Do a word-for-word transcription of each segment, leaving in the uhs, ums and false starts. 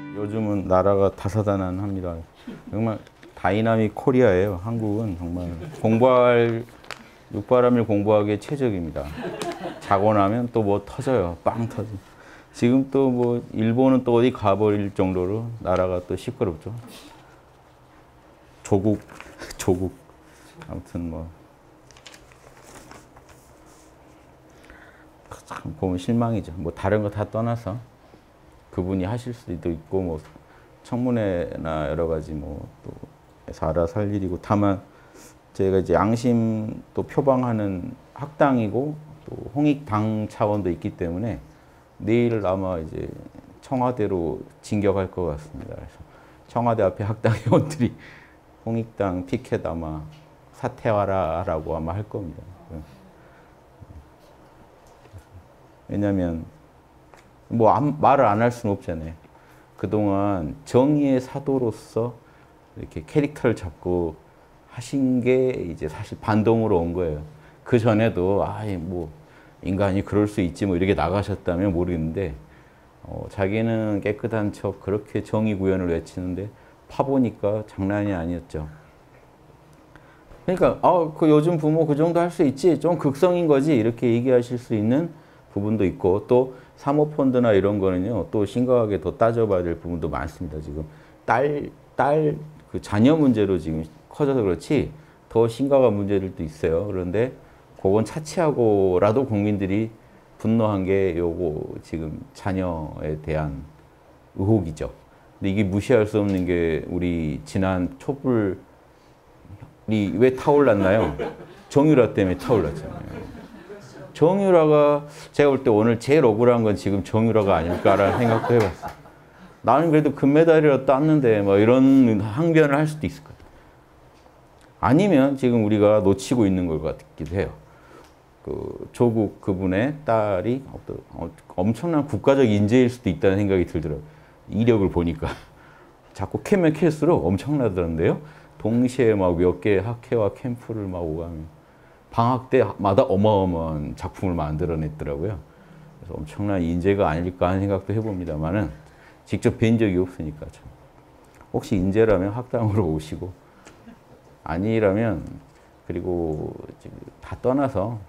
요즘은 나라가 다사다난합니다. 정말 다이나믹 코리아예요. 한국은 정말 공부할 육바람일 공부하기에 최적입니다. 자고 나면 또 뭐 터져요. 빵 터져. 지금 또 뭐 일본은 또 어디 가버릴 정도로 나라가 또 시끄럽죠. 조국, 조국. 아무튼 뭐 참 보면 실망이죠. 뭐 다른 거 다 떠나서 그분이 하실 수도 있고 뭐 청문회나 여러 가지 뭐 또 알아서 할 일이고, 다만 제가 이제 양심 또 표방하는 학당이고 또 홍익당 차원도 있기 때문에 내일 아마 이제 청와대로 진격할 것 같습니다. 그래서 청와대 앞에 학당 회원들이 홍익당 피켓 아마 사퇴하라라고 아마 할 겁니다. 왜냐하면 뭐 말을 안 할 수는 없잖아요. 그동안 정의의 사도로서 이렇게 캐릭터를 잡고 하신 게 이제 사실 반동으로 온 거예요. 그 전에도 아이 뭐 인간이 그럴 수 있지 뭐 이렇게 나가셨다면 모르겠는데 어, 자기는 깨끗한 척 그렇게 정의 구현을 외치는데 파보니까 장난이 아니었죠. 그러니까 아, 그 요즘 부모 그 정도 할 수 있지, 좀 극성인 거지 이렇게 얘기하실 수 있는 부분도 있고, 또 사모펀드나 이런 거는요 또 심각하게 더 따져봐야 될 부분도 많습니다. 지금 딸, 딸 그 자녀 문제로 지금 커져서 그렇지 더 심각한 문제들도 있어요. 그런데 그건 차치하고라도 국민들이 분노한 게 요거 지금 자녀에 대한 의혹이죠. 근데 이게 무시할 수 없는 게 우리 지난 촛불이 왜 타올랐나요? 정유라 때문에 타올랐잖아요. 정유라가 제가 볼 때 오늘 제일 억울한 건 지금 정유라가 아닐까라는 생각도 해봤어요. 나는 그래도 금메달이라도 땄는데 뭐 이런 항변을 할 수도 있을 것 같아요. 아니면 지금 우리가 놓치고 있는 것 같기도 해요. 그 조국 그분의 딸이 엄청난 국가적 인재일 수도 있다는 생각이 들더라고요. 이력을 보니까. 자꾸 캐면 캘수록 엄청나더라는데요. 동시에 막 몇 개의 학회와 캠프를 막 오가며 방학 때마다 어마어마한 작품을 만들어냈더라고요. 그래서 엄청난 인재가 아닐까 하는 생각도 해봅니다만은 직접 뵌 적이 없으니까 참. 혹시 인재라면 학당으로 오시고, 아니라면 그리고 다 떠나서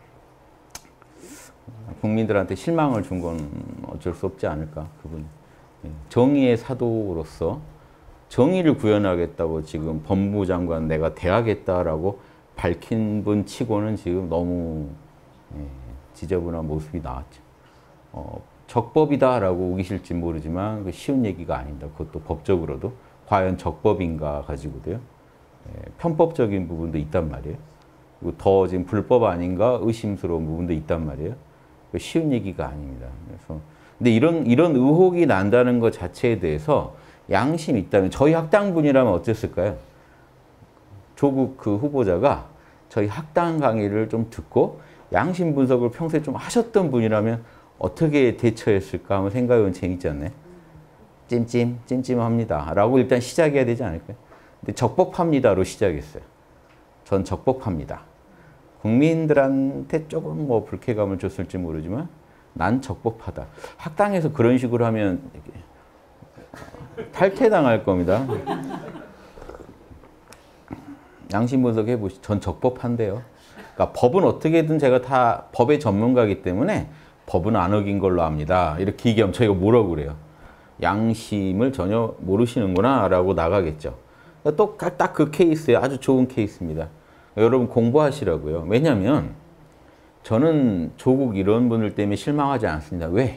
국민들한테 실망을 준 건 어쩔 수 없지 않을까, 그분. 정의의 사도로서 정의를 구현하겠다고 지금 법무부 장관 내가 대하겠다라고 밝힌 분 치고는 지금 너무 지저분한 모습이 나왔죠. 어, 적법이다라고 우기실지 모르지만 그 쉬운 얘기가 아닙니다. 그것도 법적으로도 과연 적법인가 가지고도요. 예, 편법적인 부분도 있단 말이에요. 그리고 더 지금 불법 아닌가 의심스러운 부분도 있단 말이에요. 쉬운 얘기가 아닙니다. 그래서 근데 이런 이런 의혹이 난다는 것 자체에 대해서 양심이 있다면 저희 학당분이라면 어땠을까요? 조국 그 후보자가 저희 학당 강의를 좀 듣고 양심 분석을 평소에 좀 하셨던 분이라면 어떻게 대처했을까 한번 생각해보면 재밌지 않나요? 찜찜, 찜찜합니다 라고 일단 시작해야 되지 않을까요? 근데 적법합니다로 시작했어요. 전 적법합니다. 국민들한테 조금 뭐 불쾌감을 줬을지 모르지만 난 적법하다. 학당에서 그런 식으로 하면 탈퇴당할 겁니다. 양심 분석해 보시죠. 전 적법한데요. 그러니까 법은 어떻게든 제가 다 법의 전문가이기 때문에 법은 안 어긴 걸로 압니다. 이렇게 얘기하면 저희가 뭐라고 그래요? 양심을 전혀 모르시는구나 라고 나가겠죠. 또 딱 그 케이스에 아주 좋은 케이스입니다. 여러분 공부하시라고요. 왜냐하면 저는 조국 이런 분들 때문에 실망하지 않습니다. 왜?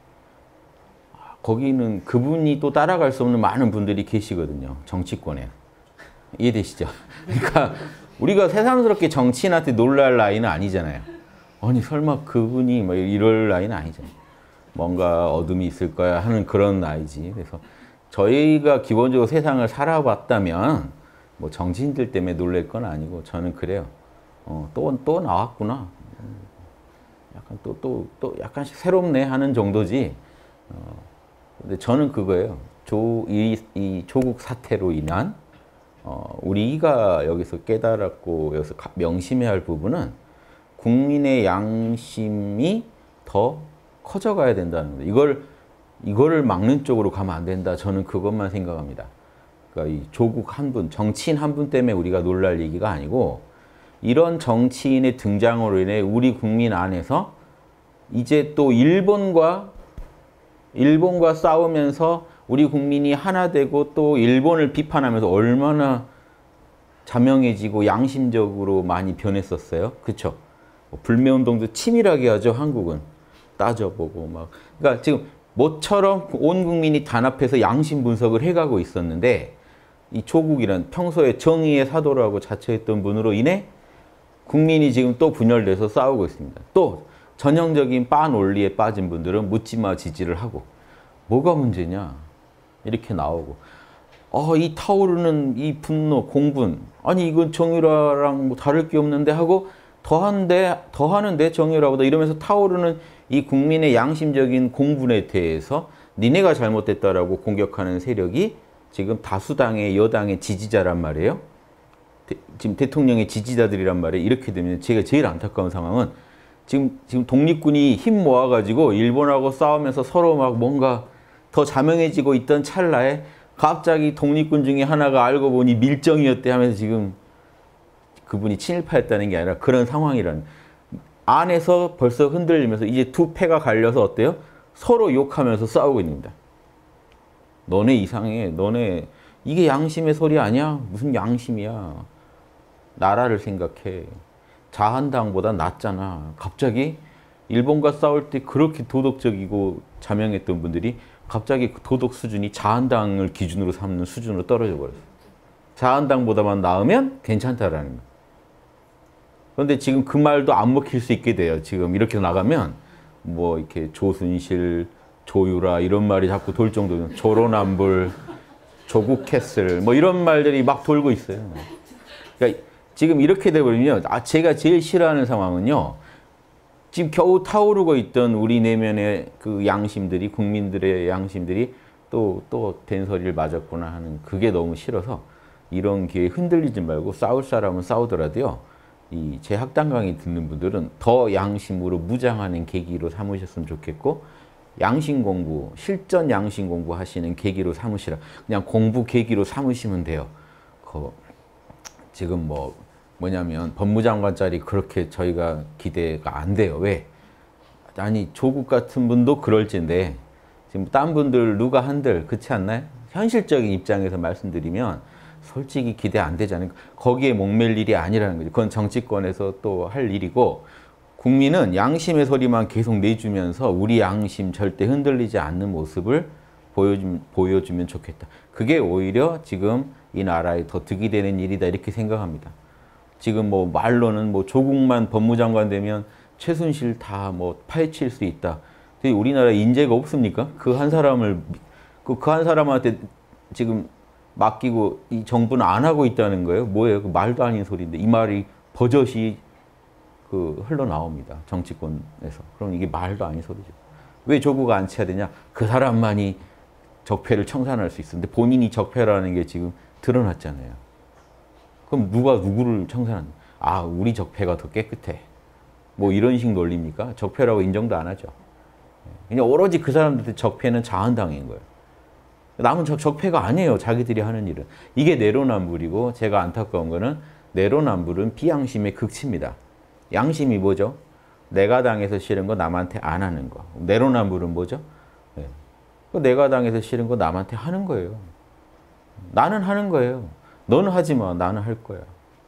거기는 그분이 또 따라갈 수 없는 많은 분들이 계시거든요. 정치권에. 이해되시죠? 그러니까 우리가 새삼스럽게 정치인한테 놀랄 나이는 아니잖아요. 아니 설마 그분이 뭐 이럴 나이는 아니잖아요. 뭔가 어둠이 있을 거야 하는 그런 나이지. 그래서 저희가 기본적으로 세상을 살아봤다면 뭐 정치인들 때문에 놀랄 건 아니고 저는 그래요. 어, 또, 또 나왔구나. 약간 또, 또, 또 약간씩 새롭네 하는 정도지. 어, 근데 저는 그거예요. 조, 이, 이 조국 사태로 인한 어, 우리가 여기서 깨달았고 여기서 명심해야 할 부분은 국민의 양심이 더 커져가야 된다는 거예요. 이걸 이거를 막는 쪽으로 가면 안 된다. 저는 그것만 생각합니다. 그러니까 이 조국 한 분, 정치인 한 분 때문에 우리가 놀랄 얘기가 아니고 이런 정치인의 등장으로 인해 우리 국민 안에서 이제 또 일본과 일본과 싸우면서 우리 국민이 하나 되고 또 일본을 비판하면서 얼마나 자명해지고 양심적으로 많이 변했었어요. 그렇죠? 불매운동도 치밀하게 하죠. 한국은. 따져보고 막. 그러니까 지금 모처럼 온 국민이 단합해서 양심 분석을 해가고 있었는데 이 조국이란 평소에 정의의 사도라고 자처했던 분으로 인해 국민이 지금 또 분열돼서 싸우고 있습니다. 또 전형적인 빠 논리에 빠진 분들은 묻지마 지지를 하고 뭐가 문제냐 이렇게 나오고 어, 이 타오르는 이 분노, 공분 아니 이건 정유라랑 뭐 다를 게 없는데 하고 더한데 더하는데 정유라보다 이러면서 타오르는 이 국민의 양심적인 공분에 대해서 니네가 잘못됐다라고 공격하는 세력이 지금 다수당의 여당의 지지자란 말이에요. 대, 지금 대통령의 지지자들이란 말이에요. 이렇게 되면 제가 제일 안타까운 상황은 지금 지금 독립군이 힘 모아가지고 일본하고 싸우면서 서로 막 뭔가 더 자명해지고 있던 찰나에 갑자기 독립군 중에 하나가 알고 보니 밀정이었대 하면서 지금 그분이 친일파였다는 게 아니라 그런 상황이라는 안에서 벌써 흔들리면서 이제 두 패가 갈려서 어때요? 서로 욕하면서 싸우고 있는 겁니다. 너네 이상해. 너네 이게 양심의 소리 아니야? 무슨 양심이야. 나라를 생각해. 자한당보다 낫잖아. 갑자기 일본과 싸울 때 그렇게 도덕적이고 자명했던 분들이 갑자기 그 도덕 수준이 자한당을 기준으로 삼는 수준으로 떨어져 버렸어요. 자한당보다만 나으면 괜찮다라는 거예요. 그런데 지금 그 말도 안 먹힐 수 있게 돼요. 지금 이렇게 나가면 뭐 이렇게 조순실, 조유라 이런 말이 자꾸 돌 정도면 조로남불, 조국캐슬 뭐 이런 말들이 막 돌고 있어요. 그러니까 지금 이렇게 돼버리면 아 제가 제일 싫어하는 상황은요. 지금 겨우 타오르고 있던 우리 내면의 그 양심들이 국민들의 양심들이 또 또 된소리를 맞았구나 하는 그게 너무 싫어서 이런 기회에 흔들리지 말고 싸울 사람은 싸우더라도요. 이 제 학당 강의 듣는 분들은 더 양심으로 무장하는 계기로 삼으셨으면 좋겠고 양심 공부, 실전 양심 공부 하시는 계기로 삼으시라. 그냥 공부 계기로 삼으시면 돼요. 그 지금 뭐 뭐냐면 법무장관 자리 그렇게 저희가 기대가 안 돼요. 왜? 아니 조국 같은 분도 그럴진데 지금 딴 분들 누가 한들 그렇지 않나요? 현실적인 입장에서 말씀드리면 솔직히 기대 안 되잖아요. 거기에 목맬 일이 아니라는 거죠. 그건 정치권에서 또 할 일이고 국민은 양심의 소리만 계속 내주면서 우리 양심 절대 흔들리지 않는 모습을 보여주면, 보여주면 좋겠다. 그게 오히려 지금 이 나라에 더 득이 되는 일이다 이렇게 생각합니다. 지금 뭐 말로는 뭐 조국만 법무장관 되면 최순실 다 뭐 파헤칠 수 있다. 근데 우리나라에 인재가 없습니까? 그 한 사람을 그 한 사람한테 지금 맡기고 이 정부는 안 하고 있다는 거예요. 뭐예요? 그 말도 아닌 소리인데 이 말이 버젓이 그 흘러나옵니다. 정치권에서. 그럼 이게 말도 아닌 소리죠. 왜 조국을 안 쳐야 되냐? 그 사람만이 적폐를 청산할 수 있었는데 본인이 적폐라는 게 지금 드러났잖아요. 그럼 누가 누구를 청산하는? 아, 우리 적폐가 더 깨끗해. 뭐 이런 식 논리입니까? 적폐라고 인정도 안 하죠. 그냥 오로지 그 사람들한테 적폐는 자한당인 거예요. 남은 적, 적폐가 아니에요. 자기들이 하는 일은. 이게 내로남불이고 제가 안타까운 거는 내로남불은 비양심의 극치입니다. 양심이 뭐죠? 내가 당해서 싫은 거 남한테 안 하는 거. 내로남불은 뭐죠? 네. 내가 당해서 싫은 거 남한테 하는 거예요. 나는 하는 거예요. 너는 하지 마. 나는 할 거야.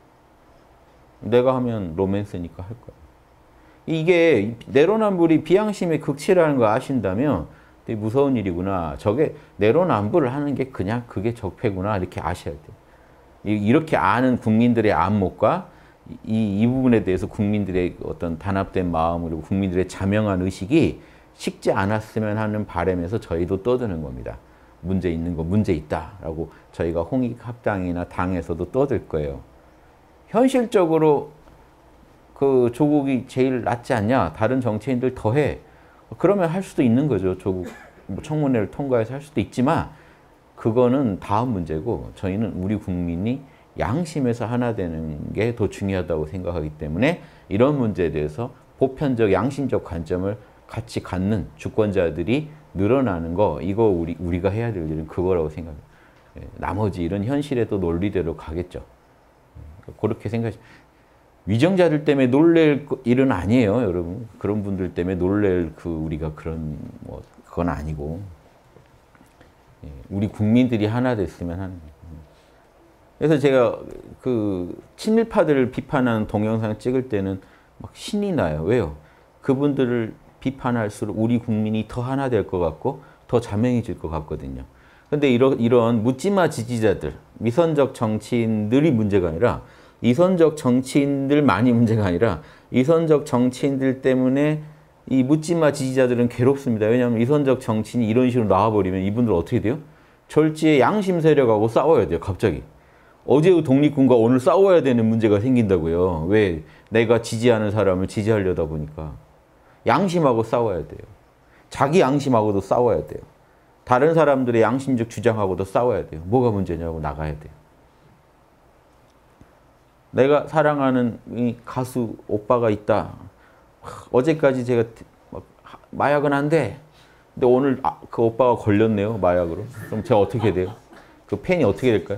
내가 하면 로맨스니까 할 거야. 이게 내로남불이 비양심의 극치라는 거 아신다면 되게 무서운 일이구나. 저게 내로남불을 하는 게 그냥 그게 적폐구나. 이렇게 아셔야 돼요. 이렇게 아는 국민들의 안목과 이, 이 부분에 대해서 국민들의 어떤 단합된 마음으로 국민들의 자명한 의식이 식지 않았으면 하는 바람에서 저희도 떠드는 겁니다. 문제 있는 거 문제 있다라고 저희가 홍익합당이나 당에서도 떠들 거예요. 현실적으로 그 조국이 제일 낫지 않냐? 다른 정치인들 더해. 그러면 할 수도 있는 거죠. 조국 뭐 청문회를 통과해서 할 수도 있지만 그거는 다음 문제고 저희는 우리 국민이 양심에서 하나 되는 게 더 중요하다고 생각하기 때문에 이런 문제에 대해서 보편적 양심적 관점을 같이 갖는 주권자들이 늘어나는 거 이거 우리 우리가 해야 될 일은 그거라고 생각해요. 예, 나머지 일은 현실의 또 논리대로 가겠죠. 그렇게 생각. 위정자들 때문에 놀랄 일은 아니에요, 여러분. 그런 분들 때문에 놀랄 그 우리가 그런 뭐 그건 아니고. 예, 우리 국민들이 하나 됐으면 하는 거예요. 그래서 제가 그 친일파들을 비판하는 동영상 찍을 때는 막 신이 나요. 왜요? 그분들을 비판할수록 우리 국민이 더 하나 될 것 같고 더 자명해질 것 같거든요. 근데 이런, 이런 묻지마 지지자들, 위선적 정치인들이 문제가 아니라 이선적 정치인들만이 문제가 아니라 이선적 정치인들 때문에 이 묻지마 지지자들은 괴롭습니다. 왜냐하면 이선적 정치인이 이런 식으로 나와버리면 이분들 어떻게 돼요? 졸지에 양심 세력하고 싸워야 돼요. 갑자기. 어제의 독립군과 오늘 싸워야 되는 문제가 생긴다고요. 왜? 내가 지지하는 사람을 지지하려다 보니까. 양심하고 싸워야 돼요. 자기 양심하고도 싸워야 돼요. 다른 사람들의 양심적 주장하고도 싸워야 돼요. 뭐가 문제냐고 나가야 돼요. 내가 사랑하는 이 가수 오빠가 있다. 어제까지 제가 마약은 안 돼. 근데 오늘 그 오빠가 걸렸네요. 마약으로. 그럼 제가 어떻게 돼요? 그 팬이 어떻게 될까요?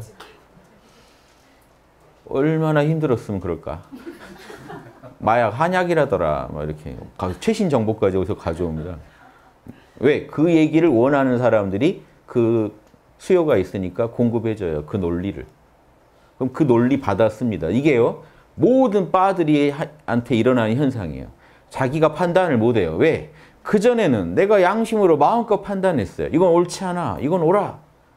얼마나 힘들었으면 그럴까. 마약 한약이라더라. 막 이렇게 최신 정보까지 여기서 가져옵니다. 왜? 그 얘기를 원하는 사람들이 그 수요가 있으니까 공급해줘요. 그 논리를. 그럼 그 논리 받았습니다. 이게요. 모든 바들이 한테 일어나는 현상이에요. 자기가 판단을 못해요. 왜? 그전에는 내가 양심으로 마음껏 판단했어요. 이건 옳지 않아. 이건 옳아.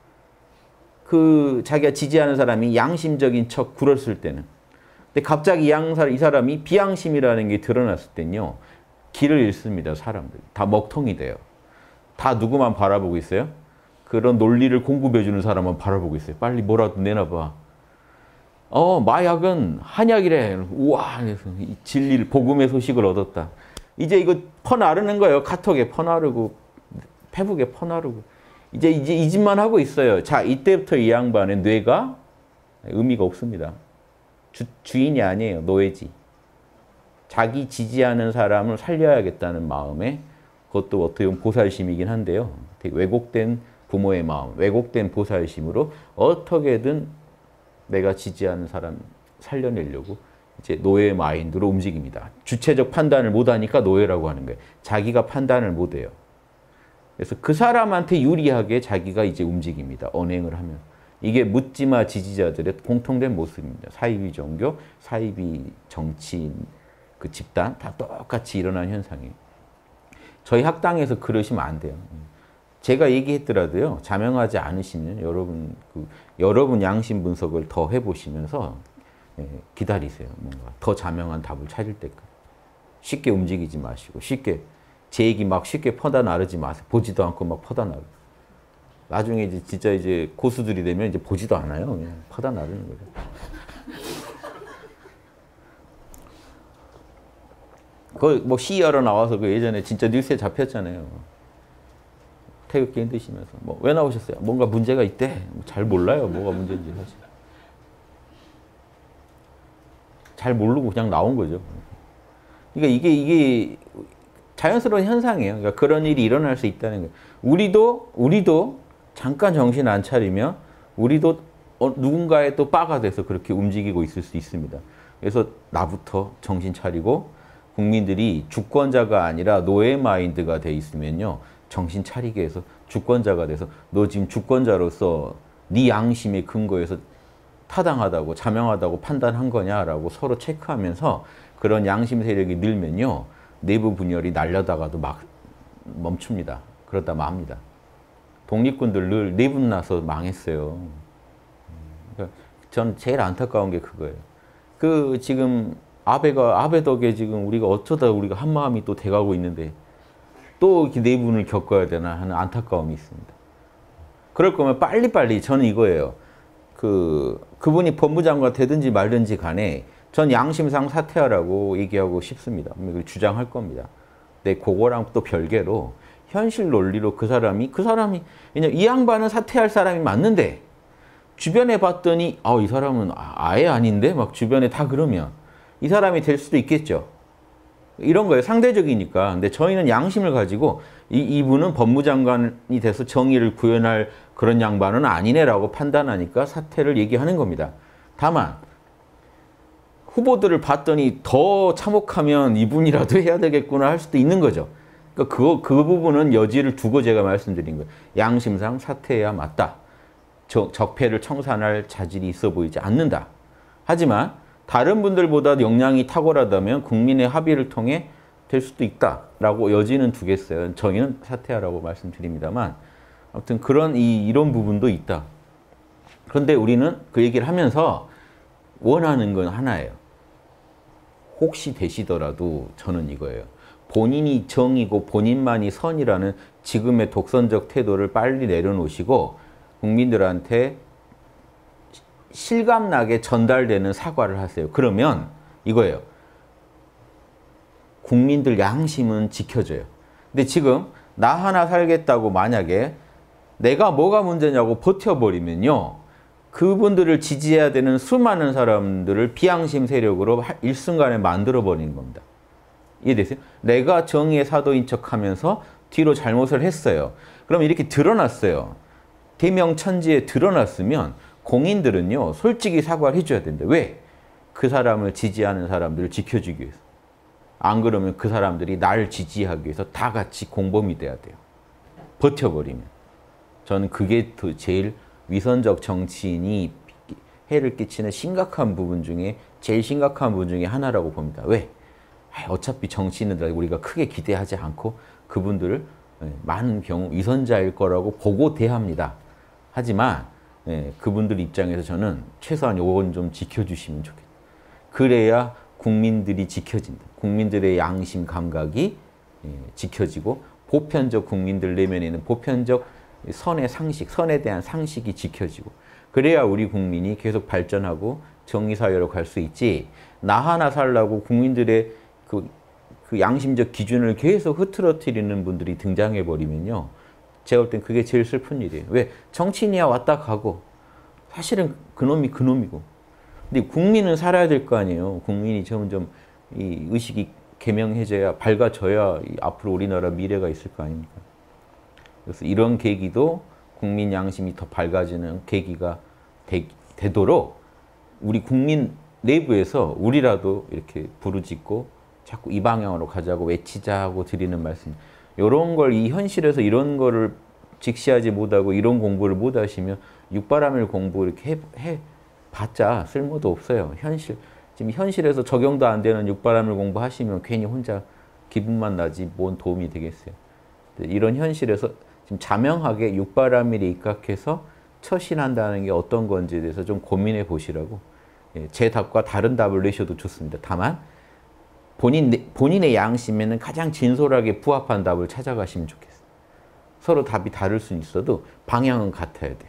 그 자기가 지지하는 사람이 양심적인 척 굴었을 때는. 근데 갑자기 양사, 이 사람이 비양심이라는 게 드러났을 땐요. 길을 잃습니다. 사람들. 다 먹통이 돼요. 다 누구만 바라보고 있어요? 그런 논리를 공급해주는 사람만 바라보고 있어요. 빨리 뭐라도 내놔봐. 어, 마약은 한약이래. 우와, 그래서 이 진리를, 복음의 소식을 얻었다. 이제 이거 퍼나르는 거예요. 카톡에 퍼나르고, 페북에 퍼나르고. 이제, 이제 이 짓만 하고 있어요. 자, 이때부터 이 양반의 뇌가 의미가 없습니다. 주, 주인이 아니에요. 노예지. 자기 지지하는 사람을 살려야겠다는 마음에 그것도 어떻게 보면 보살심이긴 한데요. 되게 왜곡된 부모의 마음, 왜곡된 보살심으로 어떻게든 내가 지지하는 사람 살려내려고 이제 노예 마인드로 움직입니다. 주체적 판단을 못하니까 노예라고 하는 거예요. 자기가 판단을 못해요. 그래서 그 사람한테 유리하게 자기가 이제 움직입니다. 언행을 하면. 이게 묻지마 지지자들의 공통된 모습입니다. 사이비 종교, 사이비 정치인, 그 집단 다 똑같이 일어나는 현상이에요. 저희 학당에서 그러시면 안 돼요. 제가 얘기했더라도요. 자명하지 않으시면 여러분 그 여러분 양심 분석을 더 해보시면서 예, 기다리세요. 뭔가 더 자명한 답을 찾을 때까지. 쉽게 움직이지 마시고 쉽게 제 얘기 막 쉽게 퍼다 나르지 마세요. 보지도 않고 막 퍼다 나르고. 나중에 이제 진짜 이제 고수들이 되면 이제 보지도 않아요. 그냥 퍼다 나르는 거죠. 그 뭐 시위하러 나와서 그 예전에 진짜 뉴스에 잡혔잖아요. 태극기 흔드시면서 뭐 왜 나오셨어요? 뭔가 문제가 있대. 잘 몰라요. 뭐가 문제인지 사실. 잘 모르고 그냥 나온 거죠. 그러니까 이게 이게 자연스러운 현상이에요. 그러니까 그런 일이 일어날 수 있다는 거예요. 우리도 우리도 잠깐 정신 안 차리면 우리도 어, 누군가의 또 바가 돼서 그렇게 움직이고 있을 수 있습니다. 그래서 나부터 정신 차리고 국민들이 주권자가 아니라 노예 마인드가 돼 있으면요. 정신 차리게 해서 주권자가 돼서 너 지금 주권자로서 네 양심의 근거에서 타당하다고 자명하다고 판단한 거냐라고 서로 체크하면서 그런 양심 세력이 늘면요. 내부 분열이 날려다가도 막 멈춥니다. 그러다 맙니다. 독립군들 늘 내분 나서 망했어요. 그러니까 전 제일 안타까운 게 그거예요. 그 지금 아베가 아베 덕에 지금 우리가 어쩌다 우리가 한 마음이 또 돼가고 있는데 또 이렇게 내분을 겪어야 되나 하는 안타까움이 있습니다. 그럴 거면 빨리빨리 저는 이거예요. 그 그분이 법무장관 되든지 말든지 간에 전 양심상 사퇴하라고 얘기하고 싶습니다. 주장할 겁니다. 근데 그거랑 또 별개로 현실 논리로 그 사람이 그 사람이 그냥 이 양반은 사퇴할 사람이 맞는데 주변에 봤더니 아, 이 사람은 아예 아닌데 막 주변에 다 그러면 이 사람이 될 수도 있겠죠. 이런 거예요. 상대적이니까. 근데 저희는 양심을 가지고 이, 이분은 법무장관이 돼서 정의를 구현할 그런 양반은 아니네라고 판단하니까 사퇴를 얘기하는 겁니다. 다만 후보들을 봤더니 더 참혹하면 이분이라도 해야 되겠구나 할 수도 있는 거죠. 그러니까 그, 그 부분은 여지를 두고 제가 말씀드린 거예요. 양심상 사퇴해야 맞다. 적, 적폐를 청산할 자질이 있어 보이지 않는다. 하지만 다른 분들보다 역량이 탁월하다면 국민의 합의를 통해 될 수도 있다라고 여지는 두겠어요. 저희는 사퇴하라고 말씀드립니다만 아무튼 그런 이, 이런 부분도 있다. 그런데 우리는 그 얘기를 하면서 원하는 건 하나예요. 혹시 되시더라도 저는 이거예요. 본인이 정이고 본인만이 선이라는 지금의 독선적 태도를 빨리 내려놓으시고 국민들한테 실감나게 전달되는 사과를 하세요. 그러면 이거예요. 국민들 양심은 지켜져요. 근데 지금 나 하나 살겠다고 만약에 내가 뭐가 문제냐고 버텨버리면요. 그분들을 지지해야 되는 수많은 사람들을 비양심 세력으로 일순간에 만들어버리는 겁니다. 이해되세요? 내가 정의의 사도인 척하면서 뒤로 잘못을 했어요. 그럼 이렇게 드러났어요. 대명천지에 드러났으면 공인들은요. 솔직히 사과를 해줘야 된다. 왜? 그 사람을 지지하는 사람들을 지켜주기 위해서. 안 그러면 그 사람들이 나를 지지하기 위해서 다 같이 공범이 돼야 돼요. 버텨버리면. 저는 그게 더 제일 위선적 정치인이 해를 끼치는 심각한 부분 중에 제일 심각한 부분 중에 하나라고 봅니다. 왜? 어차피 정치인들 우리가 크게 기대하지 않고 그분들을 많은 경우 위선자일 거라고 보고 대합니다. 하지만 그분들 입장에서 저는 최소한 요건 좀 지켜주시면 좋겠다. 그래야 국민들이 지켜진다. 국민들의 양심 감각이 지켜지고 보편적 국민들 내면에 있는 보편적 선의 상식, 선에 대한 상식이 지켜지고 그래야 우리 국민이 계속 발전하고 정의사회로 갈 수 있지. 나 하나 살라고 국민들의 그, 그 양심적 기준을 계속 흐트러뜨리는 분들이 등장해버리면요. 제가 볼 땐 그게 제일 슬픈 일이에요. 왜? 정치인이야 왔다 가고 사실은 그놈이 그놈이고 근데 국민은 살아야 될 거 아니에요. 국민이 점점 이 의식이 개명해져야 밝아져야 앞으로 우리나라 미래가 있을 거 아닙니까? 그래서 이런 계기도 국민 양심이 더 밝아지는 계기가 되, 되도록 우리 국민 내부에서 우리라도 이렇게 부르짖고 자꾸 이 방향으로 가자고 외치자 하고 드리는 말씀. 이런 걸 이 현실에서 이런 거를 직시하지 못하고 이런 공부를 못 하시면 육바라밀 공부 이렇게 해, 해 봤자 쓸모도 없어요. 현실 지금 현실에서 적용도 안 되는 육바라밀 공부 하시면 괜히 혼자 기분만 나지 뭔 도움이 되겠어요. 이런 현실에서 지금 자명하게 육바라밀에 입각해서 처신한다는 게 어떤 건지에 대해서 좀 고민해 보시라고. 제 답과 다른 답을 내셔도 좋습니다. 다만 본인, 본인의 양심에는 가장 진솔하게 부합한 답을 찾아가시면 좋겠어요. 서로 답이 다를 수는 있어도 방향은 같아야 돼요.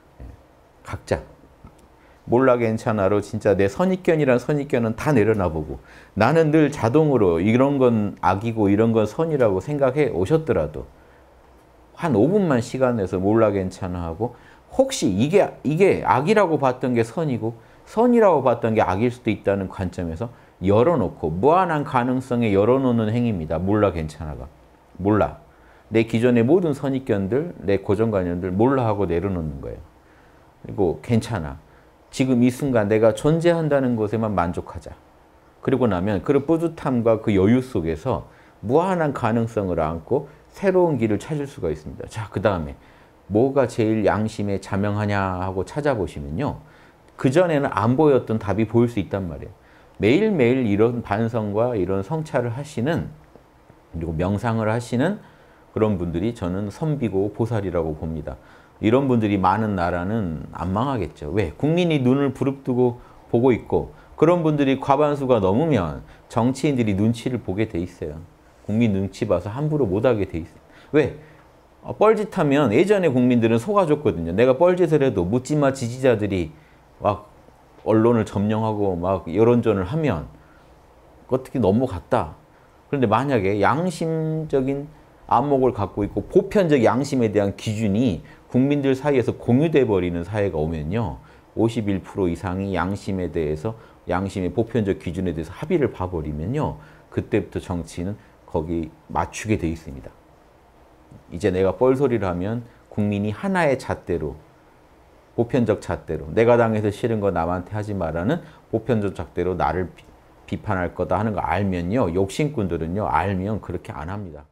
각자. 몰라 괜찮아로 진짜 내 선입견이란 선입견은 다 내려놔보고 나는 늘 자동으로 이런 건 악이고 이런 건 선이라고 생각해 오셨더라도 한 오 분만 시간 내서 몰라 괜찮아 하고 혹시 이게, 이게 악이라고 봤던 게 선이고 선이라고 봤던 게 악일 수도 있다는 관점에서 열어놓고 무한한 가능성에 열어놓는 행위입니다. 몰라 괜찮아가. 몰라. 내 기존의 모든 선입견들, 내 고정관념들 몰라 하고 내려놓는 거예요. 그리고 괜찮아. 지금 이 순간 내가 존재한다는 것에만 만족하자. 그리고 나면 그 뿌듯함과 그 여유 속에서 무한한 가능성을 안고 새로운 길을 찾을 수가 있습니다. 자, 그 다음에 뭐가 제일 양심에 자명하냐 하고 찾아보시면요. 그전에는 안 보였던 답이 보일 수 있단 말이에요. 매일매일 이런 반성과 이런 성찰을 하시는 그리고 명상을 하시는 그런 분들이 저는 선비고 보살이라고 봅니다. 이런 분들이 많은 나라는 안 망하겠죠. 왜? 국민이 눈을 부릅뜨고 보고 있고 그런 분들이 과반수가 넘으면 정치인들이 눈치를 보게 돼 있어요. 국민 눈치 봐서 함부로 못하게 돼 있어요. 왜? 어, 뻘짓하면 예전에 국민들은 속아줬거든요. 내가 뻘짓을 해도 묻지마 지지자들이 막 언론을 점령하고 막 여론전을 하면 어떻게 넘어갔다. 그런데 만약에 양심적인 안목을 갖고 있고 보편적 양심에 대한 기준이 국민들 사이에서 공유돼 버리는 사회가 오면요. 오십일 퍼센트 이상이 양심에 대해서 양심의 보편적 기준에 대해서 합의를 봐버리면요. 그때부터 정치인은 거기 맞추게 돼 있습니다. 이제 내가 뻘소리를 하면 국민이 하나의 잣대로, 보편적 잣대로, 내가 당해서 싫은 거 남한테 하지 말라는 보편적 잣대로 나를 비, 비판할 거다 하는 거 알면요, 욕심꾼들은요, 알면 그렇게 안 합니다.